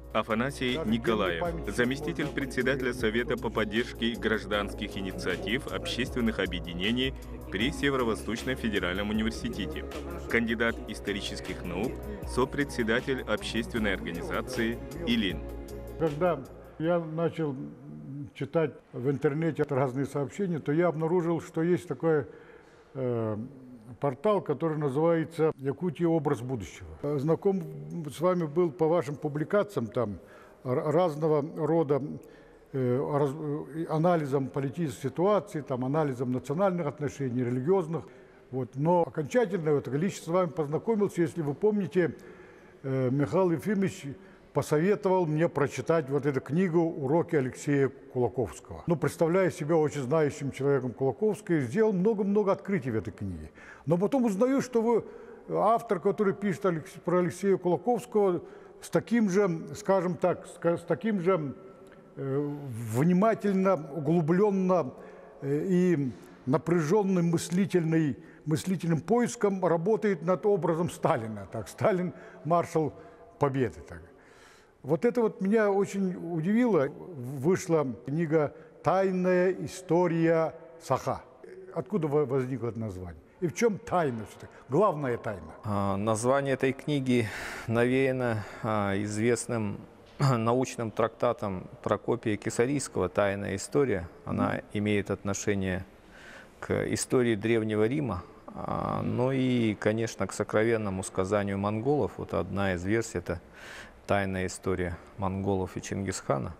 Афанасий Николаев, заместитель председателя Совета по поддержке гражданских инициатив общественных объединений при Северо-Восточном федеральном университете, кандидат исторических наук, сопредседатель общественной организации «Илин». Когда я начал читать в интернете разные сообщения, то я обнаружил, что есть такой портал, который называется «Якутия. Образ будущего». Знаком с вами был по вашим публикациям там разного рода анализом политической ситуации, там, анализом национальных отношений, религиозных. Вот. Но окончательно лично с вами познакомился, если вы помните, Михаил Ефимович посоветовал мне прочитать вот эту книгу «Уроки Алексея Кулаковского». Ну, представляя себя очень знающим человеком Кулаковского, сделал много-много открытий в этой книге. Но потом узнаю, что вы автор, который пишет про Алексея Кулаковского, с таким же, скажем так, с таким же внимательно, углубленно и напряженным мыслительным поиском работает над образом Сталина. Так, Сталин – маршал Победы. Так. Вот это вот меня очень удивило. Вышла книга «Тайная история Саха». Откуда возникло это название? И в чем тайна? Главная тайна? Название этой книги навеяно известным научным трактатом Прокопия Кесарийского «Тайная история». Она имеет отношение к истории Древнего Рима, ну и, конечно, к сокровенному сказанию монголов. Вот одна из версий – это «Тайная история монголов и Чингисхана».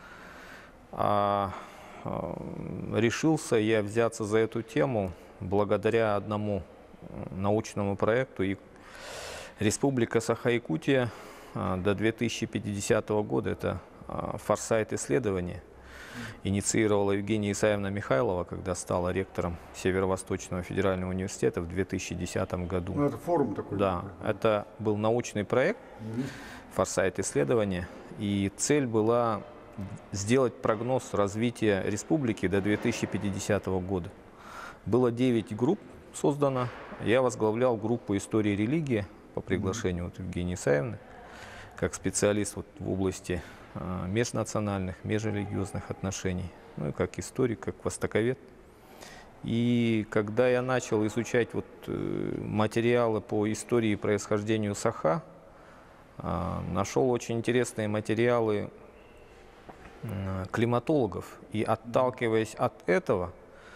Решился я взяться за эту тему благодаря одному научному проекту. И Республика Саха-Якутия до 2050 года, это форсайт исследования, инициировала Евгения Исаевна Михайлова, когда стала ректором Северо-Восточного федерального университета в 2010 году. Ну, это форум такой. Да, это был научный проект, форсайт исследования, и цель была сделать прогноз развития республики до 2050 года. Было 9 групп создано. Я возглавлял группу «История и религия» по приглашению вот Евгении Исаевны, как специалист вот в области межнациональных, межрелигиозных отношений, ну и как историк, как востоковед. И когда я начал изучать вот материалы по истории и происхождению Саха, нашел очень интересные материалы климатологов. И отталкиваясь от этого,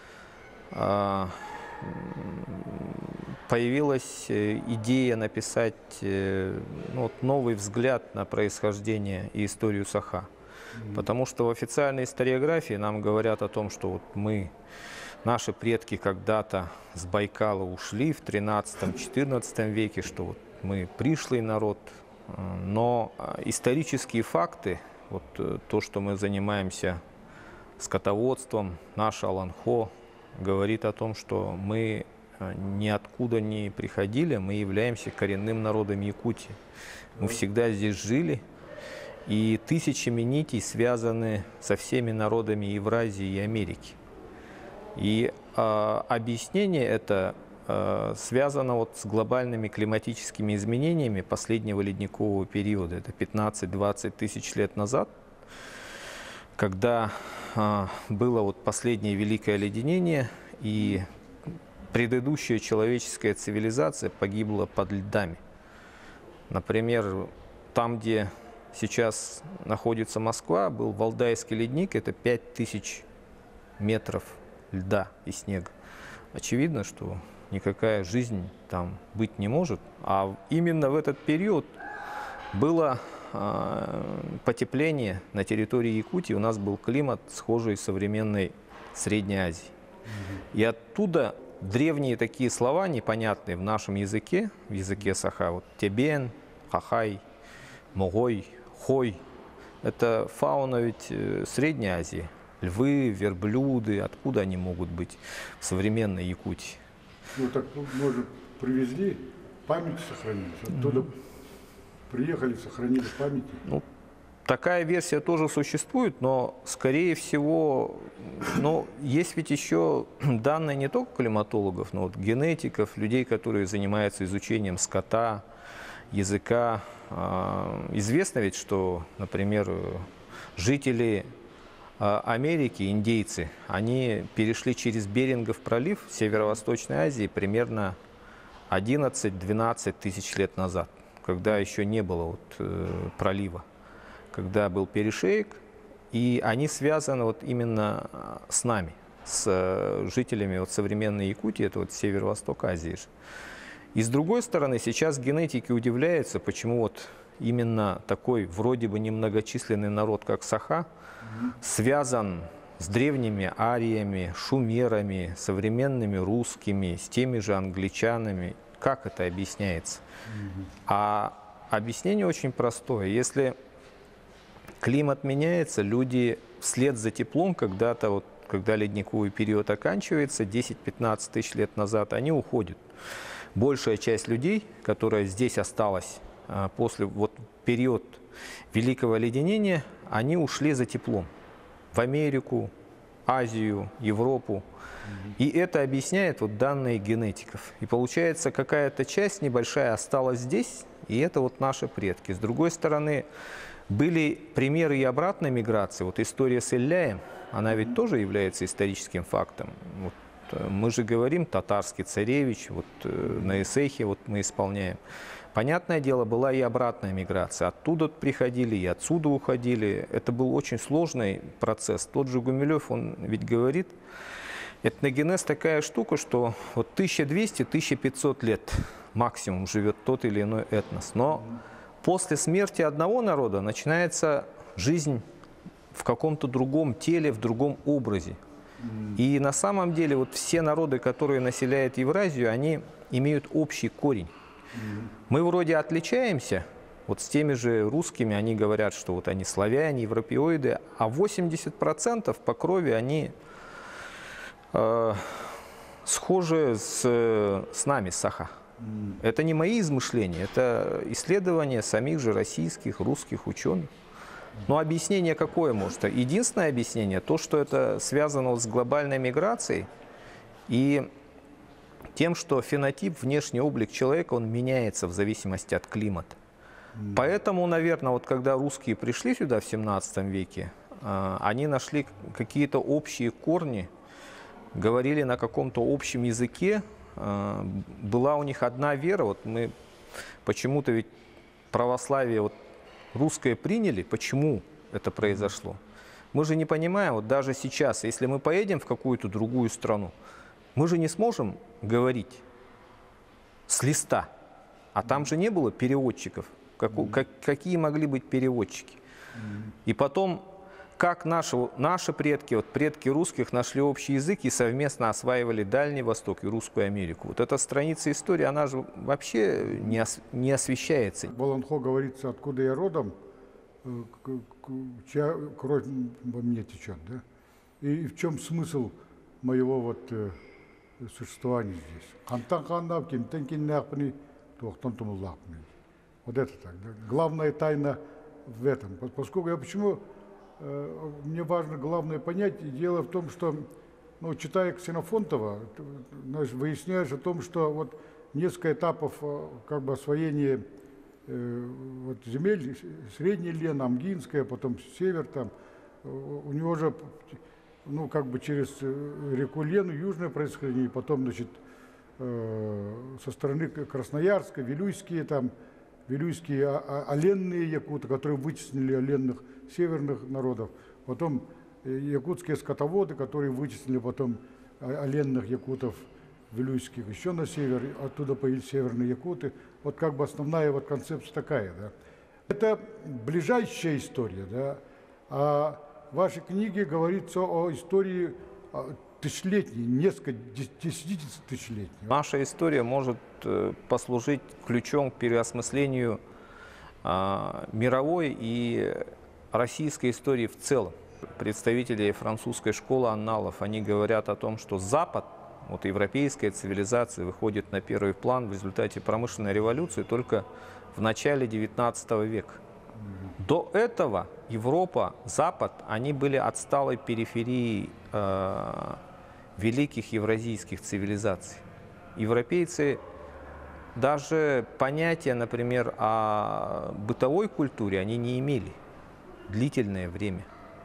появилась идея написать новый взгляд на происхождение и историю Саха. Потому что в официальной историографии нам говорят о том, что вот наши предки когда-то с Байкала ушли в 13-14 веке, что вот мы пришлый народ. Но исторические факты, вот то, что мы занимаемся скотоводством, наше Аланхо, говорит о том, что мы ниоткуда не приходили, мы являемся коренным народом Якутии. Мы всегда здесь жили, и тысячами нитей связаны со всеми народами Евразии и Америки. И объяснение это связано вот с глобальными климатическими изменениями последнего ледникового периода. Это 15-20 тысяч лет назад, когда было вот последнее великое оледенение, и предыдущая человеческая цивилизация погибла под льдами. Например, там, где сейчас находится Москва, был Валдайский ледник, это 5000 метров льда и снега. Очевидно, что никакая жизнь там быть не может. А именно в этот период было потепление на территории Якутии. У нас был климат, схожий с современной Средней Азией. И оттуда древние такие слова, непонятные в нашем языке, в языке Саха, вот Тебен, Хахай, Могой, Хой, это фауна ведь Средней Азии. Львы, верблюды, откуда они могут быть в современной Якутии? Ну так, может, привезли, память сохранили, оттуда приехали, сохранили память. Ну, такая версия тоже существует, но, скорее всего, есть ведь еще данные не только климатологов, но вот генетиков, людей, которые занимаются изучением скота, языка. Известно ведь, что, например, жители Америки, индейцы, они перешли через Берингов пролив в Северо-Восточной Азии примерно 11-12 тысяч лет назад, когда еще не было пролива, когда был перешеек, и они связаны вот именно с нами, с жителями современной Якутии, это северо-восток Азии. И с другой стороны, сейчас генетики удивляются, почему именно такой вроде бы немногочисленный народ, как саха, связан с древними ариями, шумерами, современными русскими, с теми же англичанами. Как это объясняется? А объяснение очень простое. Если климат меняется, люди вслед за теплом когда-то, когда ледниковый период оканчивается, 10-15 тысяч лет назад, они уходят. Большая часть людей, которая здесь осталась после период Великого оледенения, они ушли за теплом в Америку, Азию, Европу. И это объясняет данные генетиков. И получается, какая-то часть небольшая осталась здесь, и это наши предки. С другой стороны, были примеры и обратной миграции. История с Илляем, она ведь тоже является историческим фактом. Мы же говорим, татарский царевич, на Эсэхе мы исполняем. Понятное дело, была и обратная миграция. Оттуда приходили и отсюда уходили. Это был очень сложный процесс. Тот же Гумилев, он ведь говорит, этногенез такая штука, что 1200-1500 лет максимум живет тот или иной этнос. Но после смерти одного народа начинается жизнь в каком-то другом теле, в другом образе. И на самом деле все народы, которые населяют Евразию, они имеют общий корень. Мы вроде отличаемся, с теми же русскими, они говорят, что они славяне, европеоиды, а 80% по крови они схожи с нами, с саха. Это не мои измышления, это исследования самих же российских, русских ученых. Но объяснение какое может? Единственное объяснение, то, что это связано с глобальной миграцией и тем, что фенотип, внешний облик человека, он меняется в зависимости от климата. Поэтому, наверное, когда русские пришли сюда в 17 веке, они нашли какие-то общие корни, говорили на каком-то общем языке, была у них одна вера. Мы почему-то ведь православие русское приняли, почему это произошло. Мы же не понимаем, даже сейчас, если мы поедем в какую-то другую страну, мы же не сможем говорить с листа, а там же не было переводчиков. Какие могли быть переводчики? И потом, как наши предки, предки русских, нашли общий язык и совместно осваивали Дальний Восток и Русскую Америку. Эта страница истории, она же вообще не освещается. В Баланхо говорится, откуда я родом, чья кровь во мне течет, да? И в чем смысл моего существования здесь? Вот это так. Да? Главная тайна в этом. Поскольку почему мне важно главное понять, дело в том, что, читая Ксенофонтова, выясняешь о том, что несколько этапов освоения земель, Средний Лен, Амгинская, потом север там, у него же, через реку Лену южное происхождение, потом, со стороны Красноярска, Вилюйские оленные якуты, которые вытеснили оленных северных народов, потом якутские скотоводы, которые вытеснили потом оленных якутов вилюйских еще на север, оттуда появились северные якуты. Основная концепция такая, да. Это ближайшая история, да. А в вашей книге говорится о истории тысячелетней, несколько тысячелетней. Наша история может послужить ключом к переосмыслению мировой и российской истории в целом. Представители французской школы анналов, они говорят о том, что Запад, европейская цивилизация, выходит на первый план в результате промышленной революции только в начале XIX века. До этого Европа, Запад, они были отсталой периферией великих евразийских цивилизаций. Европейцы даже понятия, например, о бытовой культуре они не имели длительное время.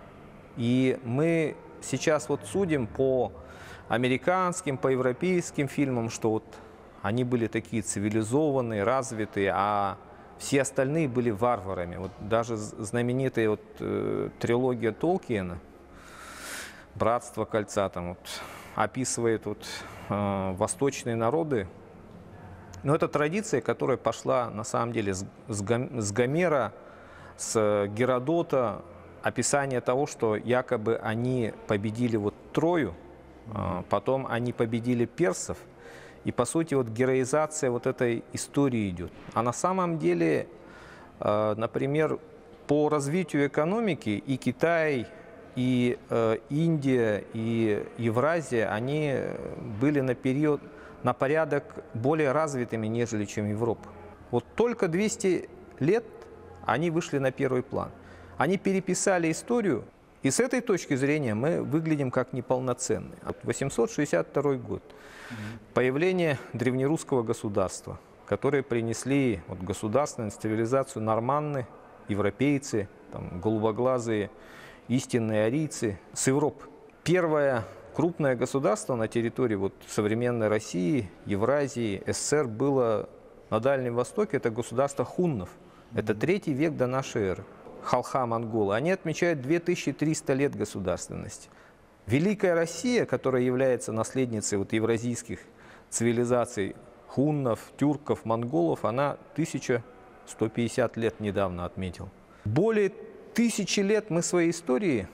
И мы сейчас вот судим по американским, по европейским фильмам, что вот они были такие цивилизованные, развитые, а все остальные были варварами. Вот даже знаменитая вот, трилогия Толкиена «Братство кольца» там вот, описывает вот, восточные народы. Но это традиция, которая пошла на самом деле с Гомера, с Геродота, описание того, что якобы они победили вот Трою, потом они победили персов, и по сути вот героизация вот этой истории идет. А на самом деле, например, по развитию экономики и Китай, и Индия, и Евразия, они были на порядок более развитыми, нежели чем Европа. Вот только 200 лет они вышли на первый план. Они переписали историю, и с этой точки зрения мы выглядим как неполноценные. 862 год. Появление древнерусского государства, которые принесли вот, государственную цивилизацию норманны, европейцы, там, голубоглазые, истинные арийцы с Европы. Первое крупное государство на территории вот, современной России, Евразии, СССР было на Дальнем Востоке, это государство хуннов. Это 3 век до нашей эры. Халха-монголы. Они отмечают 2300 лет государственности. Великая Россия, которая является наследницей вот евразийских цивилизаций хуннов, тюрков, монголов, она 1150 лет недавно отметила. Более 1000 лет мы своей истории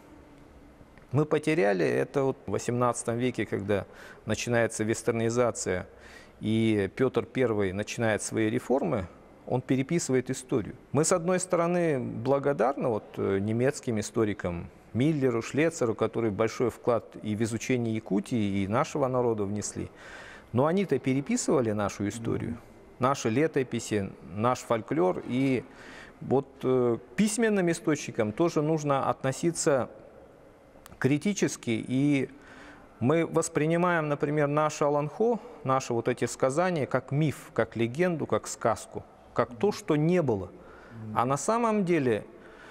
мы потеряли. Это вот в 18 веке, когда начинается вестернизация, и Петр I начинает свои реформы, он переписывает историю. Мы, с одной стороны, благодарны вот немецким историкам Миллеру, Шлецеру, которые большой вклад и в изучение Якутии, и нашего народа внесли. Но они-то переписывали нашу историю, наши летописи, наш фольклор. И вот к письменным источникам тоже нужно относиться критически. И мы воспринимаем, например, наше Аланхо, наши вот эти сказания, как миф, как легенду, как сказку, как то, что не было. А на самом деле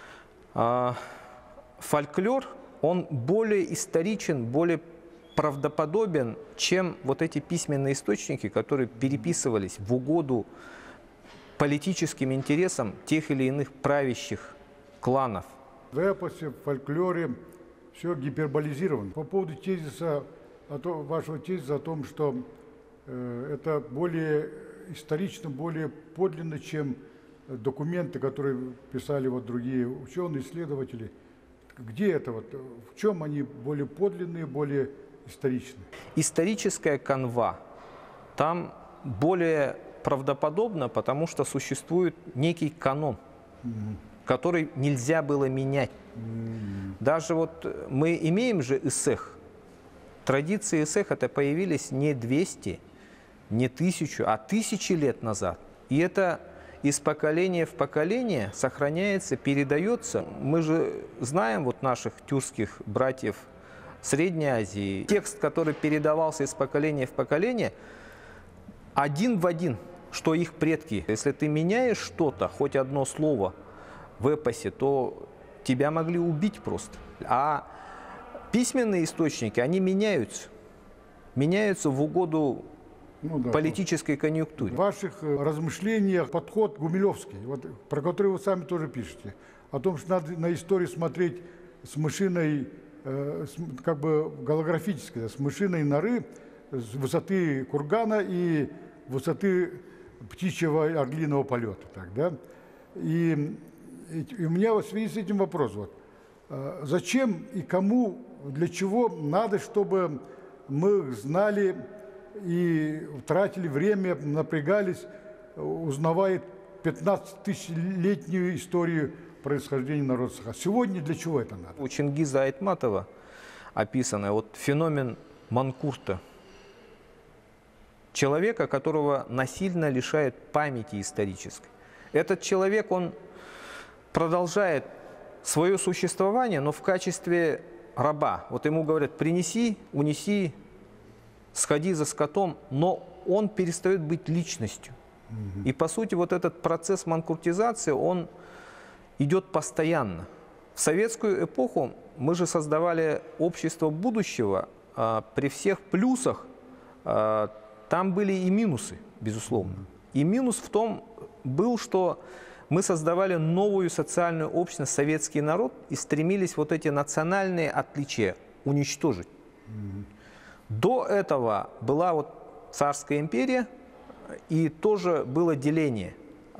фольклор, он более историчен, более правдоподобен, чем вот эти письменные источники, которые переписывались в угоду политическим интересам тех или иных правящих кланов. В эпосе, в фольклоре все гиперболизировано. По поводу тезиса, вашего тезиса о том, что это более исторично, более подлинно, чем документы, которые писали вот другие ученые, исследователи. Где это? Вот, в чем они более подлинные, более историчные? Историческая канва там более правдоподобна, потому что существует некий канон, который нельзя было менять. Даже вот мы имеем же эссэх. Традиции эссэх это появились не 200, не 1000, а 1000 лет назад. И это из поколения в поколение сохраняется, передается. Мы же знаем вот наших тюркских братьев Средней Азии. Текст, который передавался из поколения в поколение, один в один, что их предки. Если ты меняешь что-то, хоть одно слово в эпосе, то тебя могли убить просто. А письменные источники, они меняются в угоду политической конъюнктуре. В ваших размышлениях подход гумилевский, вот, про который вы сами тоже пишете, о том, что надо на историю смотреть с мышиной, как бы голографической, с мышиной норы, с высоты кургана и высоты птичьего орлиного полета. Так, да? И у меня в связи с этим вопрос. Вот, зачем и кому, для чего надо, чтобы мы знали и тратили время, напрягались, узнавая 15-тысячелетнюю историю происхождения народа Саха. Сегодня для чего это надо? У Чингиза Айтматова описано вот феномен манкурта. Человека, которого насильно лишают памяти исторической. Этот человек, он продолжает свое существование, но в качестве раба. Вот ему говорят, принеси, унеси, сходи за скотом, но он перестает быть личностью. И по сути вот этот процесс манкуртизации, он идет постоянно. В советскую эпоху мы же создавали общество будущего, при всех плюсах там были и минусы, безусловно. И минус в том был, что мы создавали новую социальную общность, советский народ, и стремились вот эти национальные отличия уничтожить. До этого была вот царская империя, и тоже было деление.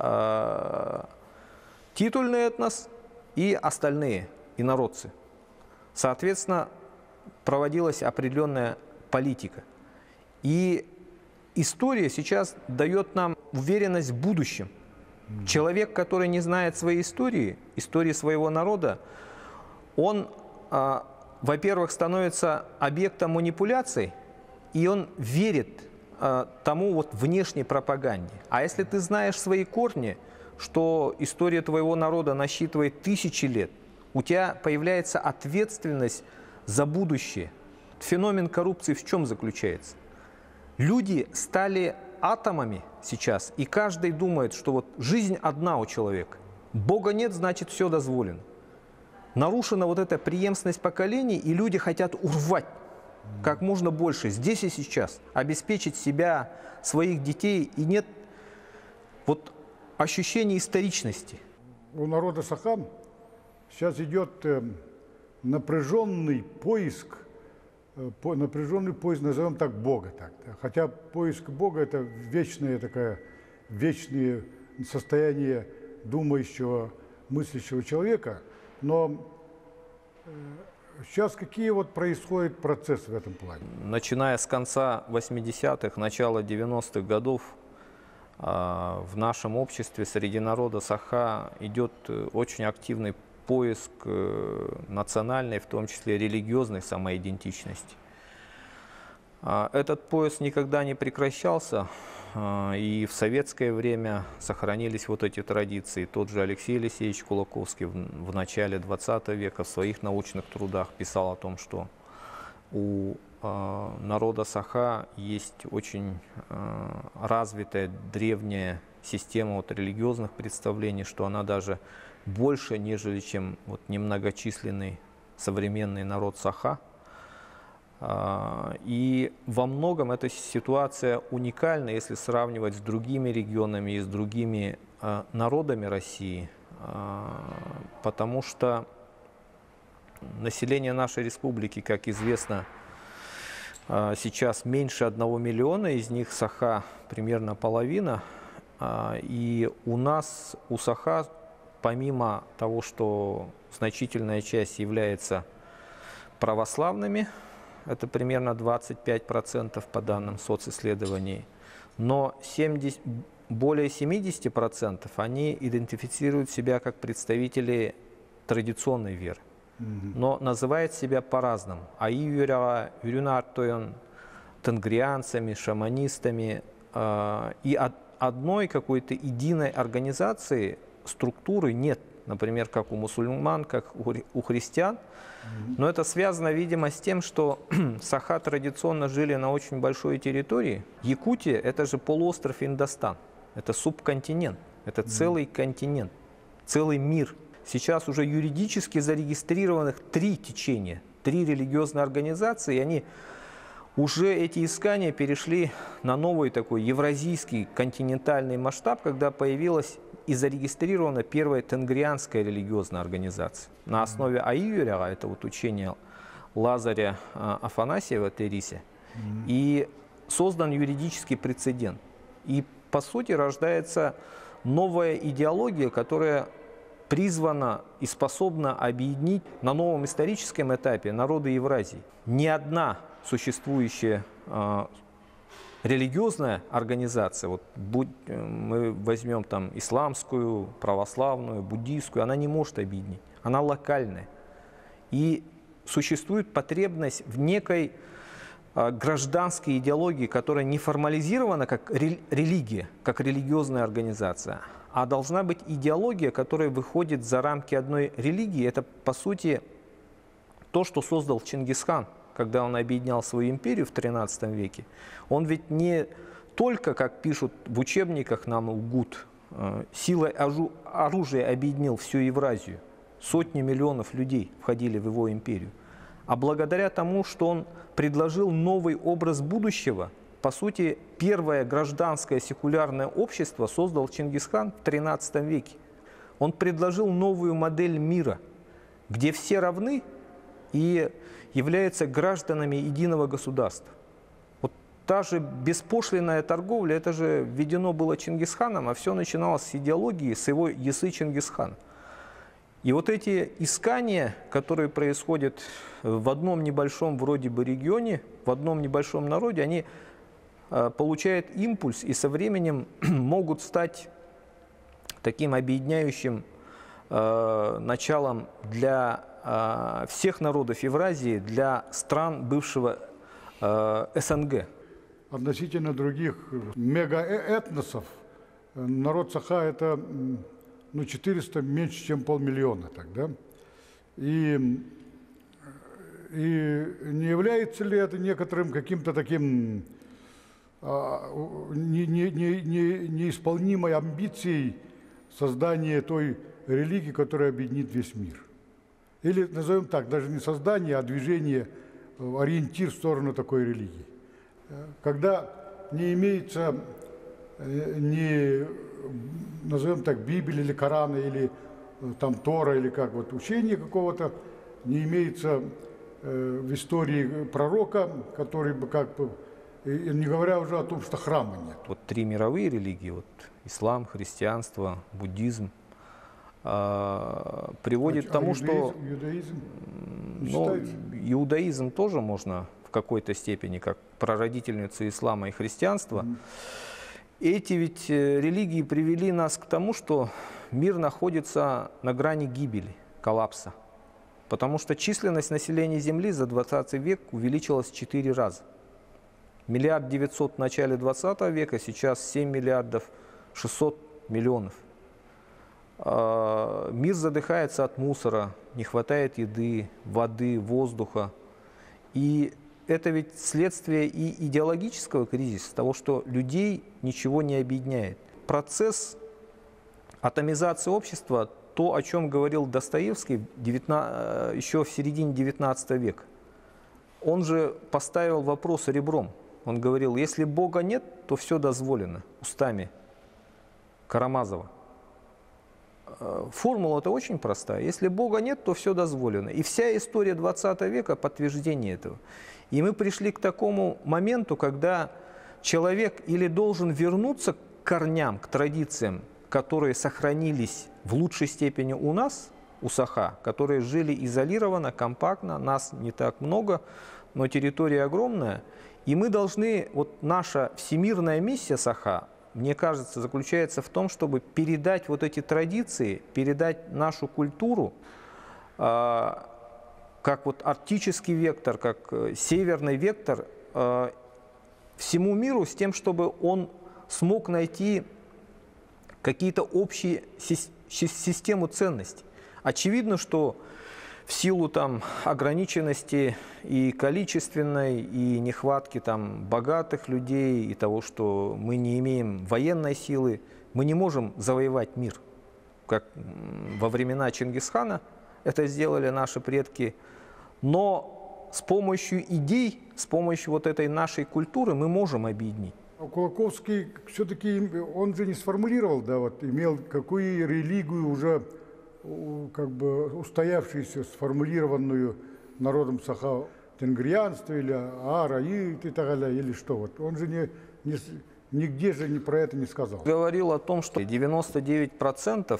Титульный этнос и остальные инородцы. Соответственно, проводилась определенная политика. И история сейчас дает нам уверенность в будущем. Человек, который не знает своей истории своего народа, он, во-первых, становится объектом манипуляций, и он верит тому вот внешней пропаганде. А если ты знаешь свои корни, что история твоего народа насчитывает тысячи лет, у тебя появляется ответственность за будущее. Феномен коррупции в чем заключается? Люди стали атомами сейчас, и каждый думает, что вот жизнь одна у человека. Бога нет, значит, все дозволено. Нарушена вот эта преемственность поколений, и люди хотят урвать как можно больше, здесь и сейчас, обеспечить себя, своих детей, и нет вот ощущения историчности. У народа Саха сейчас идет напряженный поиск, назовем так, Бога. Так. Хотя поиск Бога – это вечное состояние думающего, мыслящего человека. Но сейчас какие вот происходят процессы в этом плане? Начиная с конца 80-х, начала 90-х годов, в нашем обществе среди народа Саха идет очень активный поиск национальной, в том числе религиозной самоидентичности. Этот поиск никогда не прекращался, и в советское время сохранились вот эти традиции. Тот же Алексей Алексеевич Кулаковский в начале 20 века в своих научных трудах писал о том, что у народа Саха есть очень развитая древняя система вот религиозных представлений, что она даже больше, нежели чем вот немногочисленный современный народ Саха. И во многом эта ситуация уникальна, если сравнивать с другими регионами и с другими народами России, потому что население нашей республики, как известно, сейчас меньше 1 миллиона, из них Саха примерно половина. И у нас, у Саха, помимо того, что значительная часть является православными, это примерно 25% по данным социсследований, но более 70% они идентифицируют себя как представители традиционной веры, но называют себя по-разному. Тенгрианцами, шаманистами. И одной какой-то единой организации, структуры нет, например, как у мусульман, как у христиан. Но это связано, видимо, с тем, что Саха традиционно жили на очень большой территории. Якутия – это же полуостров Индостан, это субконтинент, это целый континент, целый мир. Сейчас уже юридически зарегистрированных 3 течения, 3 религиозные организации, и они уже эти искания перешли на новый такой евразийский континентальный масштаб, когда появилась и зарегистрирована первая тенгрианская религиозная организация. На основе Аюря, это вот учение Лазаря Афанасьева Терисе, и создан юридический прецедент. И по сути рождается новая идеология, которая призвана и способна объединить на новом историческом этапе народы Евразии. Ни одна существующая религиозная организация, вот мы возьмем там исламскую, православную, буддийскую, она не может объединить, она локальная. И существует потребность в некой гражданской идеологии, которая не формализирована как религия, как религиозная организация, а должна быть идеология, которая выходит за рамки одной религии. Это, по сути, то, что создал Чингисхан, когда он объединял свою империю в XIII веке. Он ведь не только, как пишут в учебниках, нам лгут, силой оружия объединил всю Евразию. Сотни миллионов людей входили в его империю. А благодаря тому, что он предложил новый образ будущего, по сути, первое гражданское секулярное общество создал Чингисхан в XIII веке. Он предложил новую модель мира, где все равны и являются гражданами единого государства. Вот та же беспошлинная торговля, это же введено было Чингисханом, а все начиналось с идеологии, с его ясы Чингисхана. И вот эти искания, которые происходят в одном небольшом вроде бы регионе, в одном небольшом народе, они получают импульс и со временем могут стать таким объединяющим началом для всех народов Евразии, для стран бывшего СНГ. Относительно других мегаэтносов, народ Саха – это 400 меньше, чем 500 000, так, да? И не является ли это некоторым каким-то таким неисполнимой амбицией создания той религии, которая объединит весь мир? Или, назовем так, даже не создание, а движение, ориентир в сторону такой религии. Когда не имеется ни, назовем так, Библии или Корана, или там Тора, или как вот учение какого-то, не имеется в истории пророка, который бы как бы, не говоря уже о том, что храма нет. Вот 3 мировые религии, вот ислам, христианство, буддизм, приводит к тому, что иудаизм иудаизм тоже можно в какой-то степени, как прародительница ислама и христианства. Эти ведь религии привели нас к тому, что мир находится на грани гибели, коллапса. Потому что численность населения Земли за 20 век увеличилась в 4 раза. 1 900 000 в начале 20 века, сейчас 7 600 000 000. Мир задыхается от мусора, не хватает еды, воды, воздуха. И это ведь следствие и идеологического кризиса, того, что людей ничего не объединяет. Процесс атомизации общества, то, о чем говорил Достоевский еще в середине XIX века, он же поставил вопрос ребром. Он говорил, если Бога нет, то все дозволено, устами Карамазова. Формула-то очень простая. Если Бога нет, то все дозволено. И вся история 20 века – подтверждение этого. И мы пришли к такому моменту, когда человек или должен вернуться к корням, к традициям, которые сохранились в лучшей степени у нас, у Саха, которые жили изолированно, компактно, нас не так много, но территория огромная. И мы должны, вот наша всемирная миссия Саха, мне кажется, заключается в том, чтобы передать вот эти традиции, передать нашу культуру, как вот арктический вектор, как северный вектор всему миру с тем, чтобы он смог найти какие-то общие систему ценностей. Очевидно, что в силу там ограниченности и количественной, и нехватки там богатых людей, и того, что мы не имеем военной силы, мы не можем завоевать мир. Как во времена Чингисхана это сделали наши предки. Но с помощью идей, с помощью вот этой нашей культуры мы можем объединить. Кулаковский все-таки, он же не сформулировал, да, вот имел какую религию уже как бы устоявшуюся, сформулированную народом Саха, тенгрианство или араит и так далее, или что. Вот. Он же нигде же про это не сказал. Говорил о том, что 99%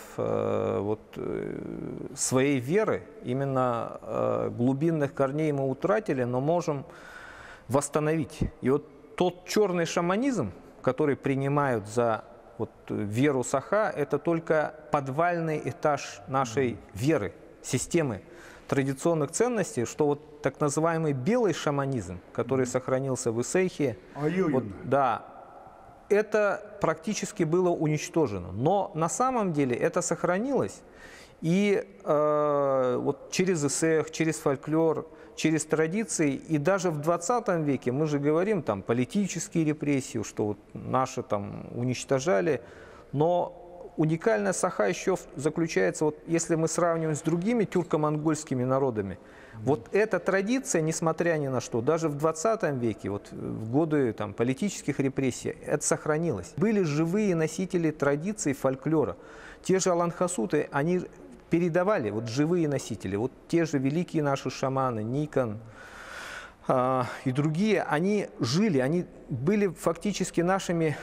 своей веры, именно глубинных корней мы утратили, но можем восстановить. И вот тот черный шаманизм, который принимают за веру Саха, это только подвальный этаж нашей веры, системы традиционных ценностей, что вот так называемый белый шаманизм, который сохранился в Исейхе, да, это практически было уничтожено. Но на самом деле это сохранилось, и вот через Исех, через фольклор, через традиции. И даже в 20 веке мы же говорим, там, политические репрессии, что вот наши там уничтожали. Но уникальная Саха еще заключается, вот, если мы сравниваем с другими тюрко-монгольскими народами, вот эта традиция, несмотря ни на что, даже в 20 веке, вот, в годы там, политических репрессий, это сохранилось. Были живые носители традиций, фольклора. Те же Алан-Хасуты, они передавали, вот живые носители, вот те же великие наши шаманы, Никон и другие, они жили, они были фактически нашими,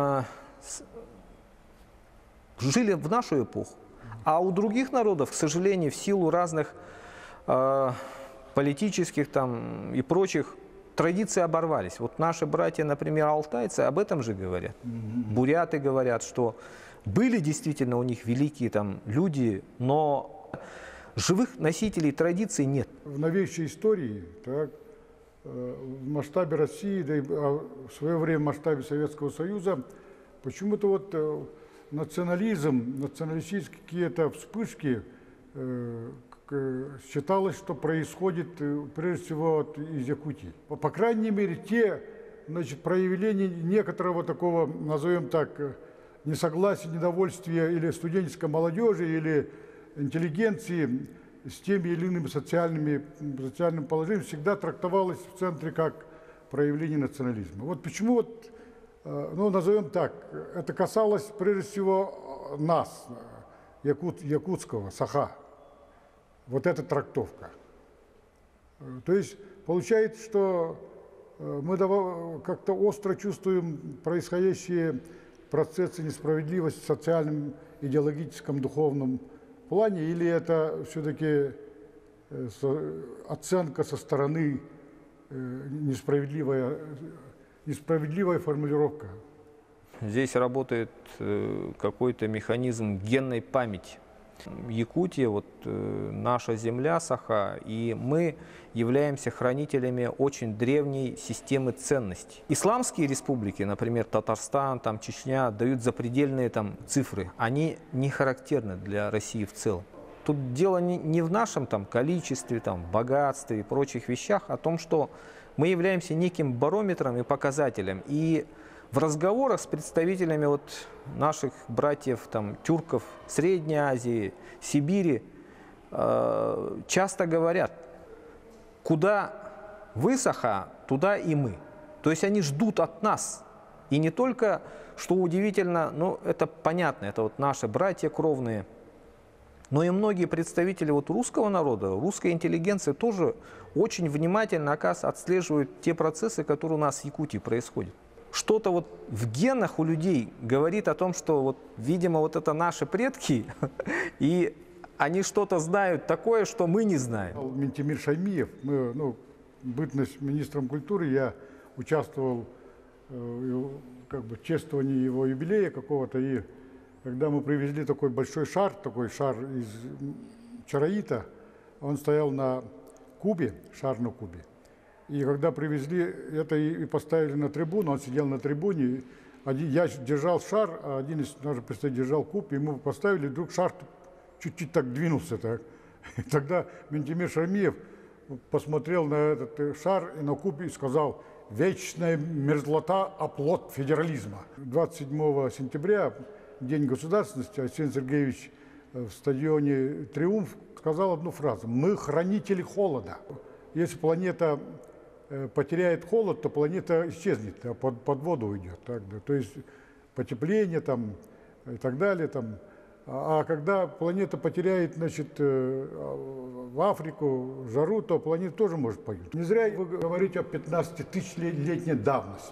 жили в нашу эпоху. А у других народов, к сожалению, в силу разных политических там, и прочих традиции оборвались. Вот наши братья, например, алтайцы, об этом же говорят. Буряты говорят, что были действительно у них великие там люди, но живых носителей традиций нет. В новейшей истории, так, в масштабе России, да и в свое время в масштабе Советского Союза, почему-то вот национализм, националистические какие-то вспышки считалось, что происходит прежде всего из Якутии. По крайней мере, те, значит, проявления некоторого такого, назовем так, несогласия, недовольствия или студенческой молодежи, или интеллигенции с теми или иными социальным положением всегда трактовалось в центре как проявление национализма. Вот почему, вот, ну, назовем так, это касалось прежде всего нас, якутского, Саха. Вот эта трактовка. То есть получается, что мы как-то остро чувствуем происходящие процессы несправедливости в социальном, идеологическом, духовном плане, или это все-таки оценка со стороны, несправедливая формулировка? Здесь работает какой-то механизм генной памяти. Якутия, вот наша земля, Саха, и мы являемся хранителями очень древней системы ценностей. Исламские республики, например, Татарстан, там, Чечня, дают запредельные там цифры. Они не характерны для России в целом. Тут дело не в нашем там количестве, там, богатстве и прочих вещах, а о том, что мы являемся неким барометром и показателем. И в разговорах с представителями вот наших братьев, там, тюрков Средней Азии, Сибири, часто говорят, куда вы, Саха, туда и мы. То есть они ждут от нас. И не только, что удивительно, ну это понятно, это вот наши братья кровные, но и многие представители вот русского народа, русской интеллигенции тоже очень внимательно, оказывается, отслеживают те процессы, которые у нас в Якутии происходят. Что-то вот в генах у людей говорит о том, что, вот, видимо, вот это наши предки, и они что-то знают такое, что мы не знаем. Ментимир Шаймиев, бытность министром культуры, я участвовал как бы в чествовании его юбилея какого-то, и когда мы привезли такой большой шар, из чароита, он стоял на кубе, шар на кубе. И когда привезли это и поставили на трибуну, он сидел на трибуне, я держал шар, а один из наших представителей держал куб, и мы поставили, и вдруг шар чуть-чуть так двинулся. Так. И тогда Ментимир Шаймиев посмотрел на этот шар и на куб и сказал: «Вечная мерзлота – оплот федерализма». 27 сентября, День государственности, Арсений Сергеевич в стадионе «Триумф» сказал одну фразу: «Мы хранители холода». Если планета потеряет холод, то планета исчезнет, а под воду уйдет. Так, да. То есть потепление там, и так далее. Там. А когда планета потеряет, значит, в Африку жару, то планета тоже может погибнуть. Не зря вы говорите о 15-тысячелетней давности,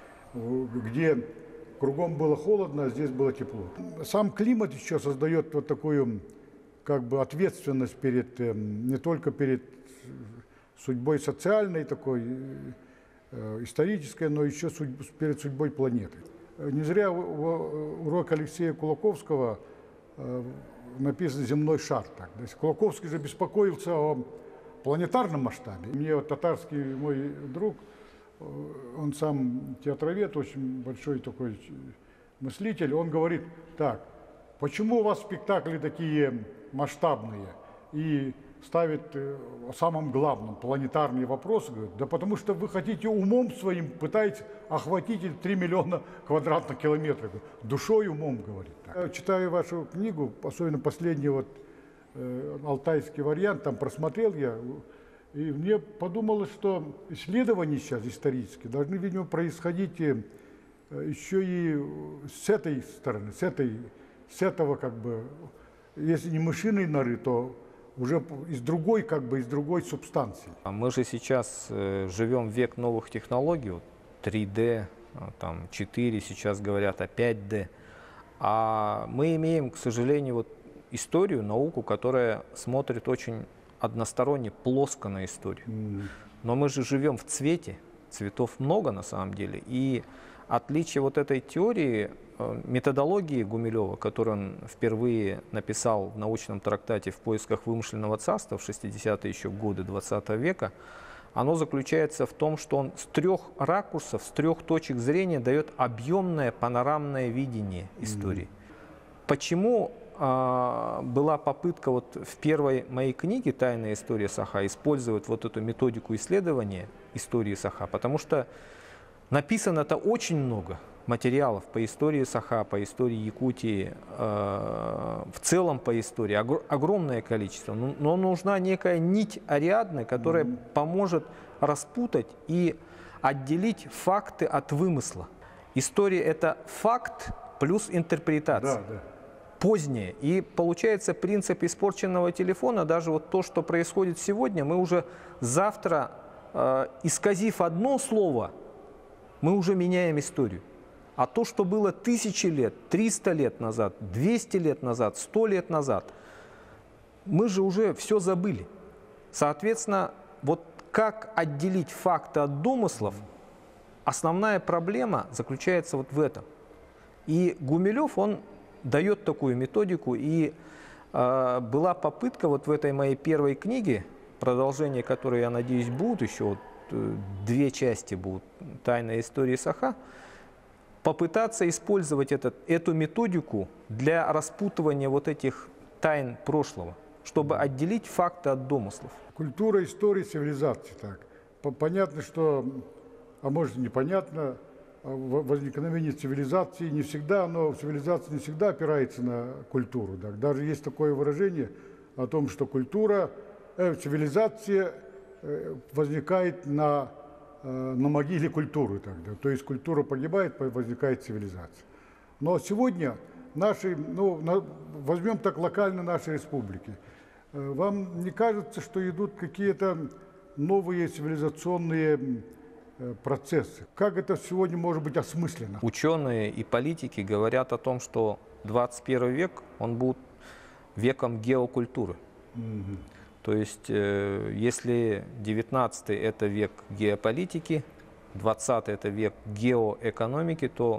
где кругом было холодно, а здесь было тепло. Сам климат еще создает вот такую как бы ответственность перед, не только перед судьбой социальной, такой исторической, но еще перед судьбой планеты. Не зря урок Алексея Кулаковского написан «Земной шар». Так. Кулаковский же беспокоился о планетарном масштабе. Мне вот татарский мой друг, он сам театровед, очень большой такой мыслитель, он говорит так: почему у вас спектакли такие масштабные? И ставит о самом главном планетарные вопросы, говорит, да потому что вы хотите умом своим, пытаетесь охватить 3 миллиона квадратных километров. Душой, умом, говорит. Я читаю вашу книгу, особенно последний вот алтайский вариант, там просмотрел я, и мне подумалось, что исследования сейчас исторические должны, видимо, происходить еще и с этой стороны, с этого как бы, если не мышиной норы, то уже из другой, как бы, из другой субстанции. Мы же сейчас живем в век новых технологий, вот 3D, там 4, сейчас говорят о 5D. А мы имеем, к сожалению, вот историю, науку, которая смотрит очень односторонне, плоско на историю. Но мы же живем в цвете, цветов много на самом деле. И отличие вот этой теории, методологии Гумилева, которую он впервые написал в научном трактате «В поисках вымышленного царства» в 60-е еще годы 20 века, оно заключается в том, что он с 3 ракурсов, с 3 точек зрения дает объемное панорамное видение истории. Почему была попытка вот в первой моей книге «Тайная история Саха» использовать вот эту методику исследования истории Саха? Потому что написано-то очень много материалов по истории Саха, по истории Якутии, в целом по истории, огромное количество. Но нужна некая нить Ариадны, которая поможет распутать и отделить факты от вымысла. История – это факт плюс интерпретация. Да. Позднее. И получается принцип испорченного телефона, даже вот то, что происходит сегодня, мы уже завтра, исказив одно слово, мы уже меняем историю. А то, что было 1000 лет, 300 лет назад, 200 лет назад, 100 лет назад, мы же уже все забыли. Соответственно, вот как отделить факты от домыслов, основная проблема заключается вот в этом. И Гумилев, он дает такую методику, и была попытка вот в этой моей первой книге, продолжение которой, я надеюсь, будут еще, вот, 2 части будут, «Тайная история Саха», попытаться использовать эту методику для распутывания вот этих тайн прошлого, чтобы отделить факты от домыслов. Культура, история, цивилизация. Так. Понятно, что, а может непонятно, возникновение цивилизации не всегда, но цивилизация не всегда опирается на культуру. Так. Даже есть такое выражение о том, что цивилизация возникает на могиле культуры. Тогда. То есть культура погибает, возникает цивилизация. Но сегодня возьмем так локально наши республики. Вам не кажется, что идут какие-то новые цивилизационные процессы? Как это сегодня может быть осмысленно? Ученые и политики говорят о том, что 21 век, он будет веком геокультуры. То есть, если 19-й – это век геополитики, 20-й – это век геоэкономики, то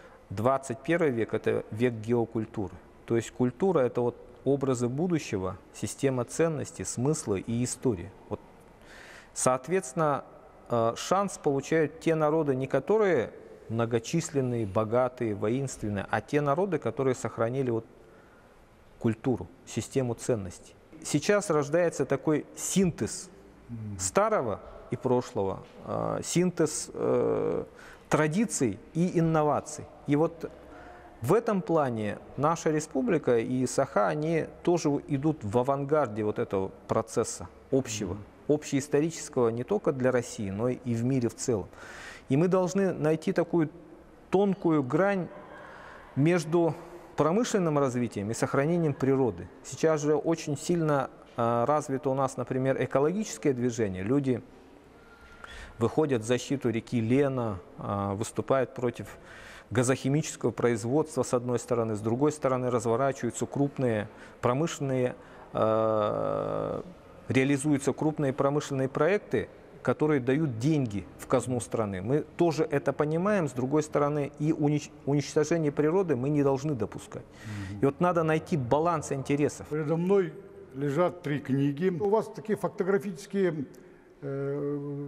21 век – это век геокультуры. То есть культура – это вот образы будущего, система ценностей, смыслы и истории. Вот. Соответственно, шанс получают те народы, не которые многочисленные, богатые, воинственные, а те народы, которые сохранили вот культуру, систему ценностей. Сейчас рождается такой синтез старого и прошлого, синтез традиций и инноваций. И вот в этом плане наша республика и Саха, они тоже идут в авангарде вот этого процесса общего, общеисторического не только для России, но и в мире в целом. И мы должны найти такую тонкую грань между промышленным развитием и сохранением природы. Сейчас же очень сильно развито у нас, например, экологическое движение. Люди выходят в защиту реки Лена, выступают против газохимического производства с одной стороны, с другой стороны разворачиваются крупные промышленные, реализуются крупные промышленные проекты, которые дают деньги в казну страны. Мы тоже это понимаем, с другой стороны, и уничтожение природы мы не должны допускать. И вот надо найти баланс интересов. Передо мной лежат 3 книги. У вас такие фотографические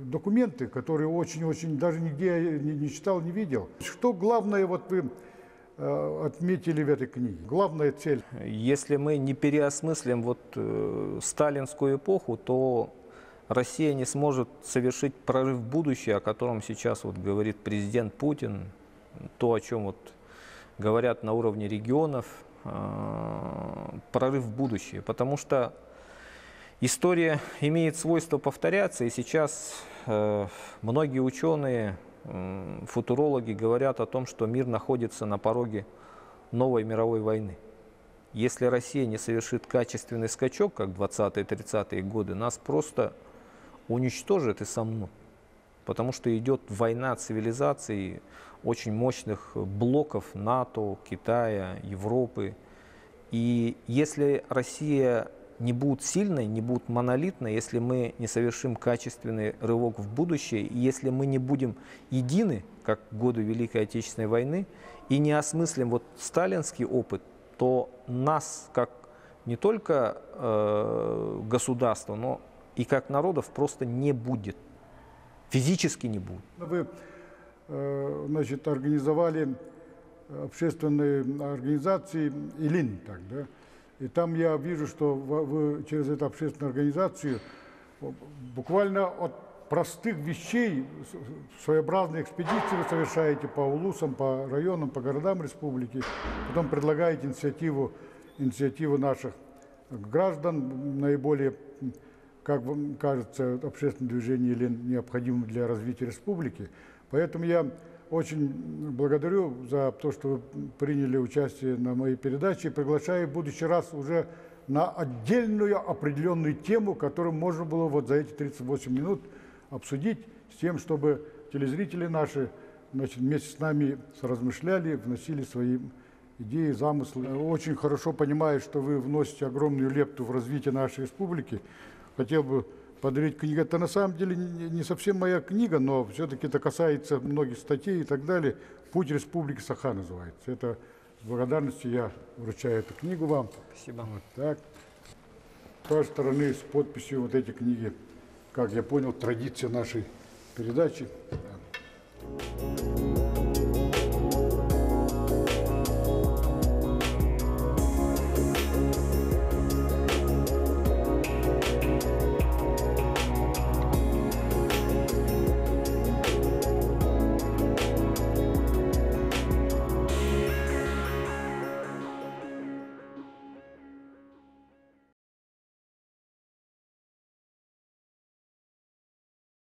документы, которые очень-очень даже нигде я не читал, не видел. Что главное, вот вы отметили в этой книге. Главная цель. Если мы не переосмыслим вот сталинскую эпоху, то Россия не сможет совершить прорыв в будущее, о котором сейчас вот говорит президент Путин, то, о чем вот говорят на уровне регионов, прорыв в будущее. Потому что история имеет свойство повторяться, и сейчас многие ученые, футурологи говорят о том, что мир находится на пороге новой мировой войны. Если Россия не совершит качественный скачок, как в 20-30-е годы, нас просто уничтожат и сомнут. Потому что идет война цивилизаций очень мощных блоков НАТО, Китая, Европы. И если Россия не будет сильной, не будет монолитной, если мы не совершим качественный рывок в будущее, и если мы не будем едины, как в годы Великой Отечественной войны, и не осмыслим вот сталинский опыт, то нас, как не только государство, но и как народов просто не будет. Физически не будет. Вы, значит, организовали общественные организации «Илин», так, да? И там я вижу, что вы через эту общественную организацию буквально от простых вещей своеобразные экспедиции вы совершаете по улусам, по районам, по городам республики. Потом предлагаете инициативу наших граждан, наиболее, как вам кажется, общественное движение «Илин» необходимо для развития республики. Поэтому я очень благодарю за то, что вы приняли участие на моей передаче, и приглашаю в будущий раз уже на отдельную определенную тему, которую можно было вот за эти 38 минут обсудить, с тем, чтобы телезрители наши, значит, вместе с нами размышляли, вносили свои идеи, замыслы. Очень хорошо понимаю, что вы вносите огромную лепту в развитие нашей республики. Хотел бы подарить книгу. Это на самом деле не совсем моя книга, но все-таки это касается многих статей и так далее. «Путь Республики Саха» называется. Это с благодарностью я вручаю эту книгу вам. Спасибо. Вот так. С вашей стороны с подписью вот эти книги, как я понял, традиция нашей передачи.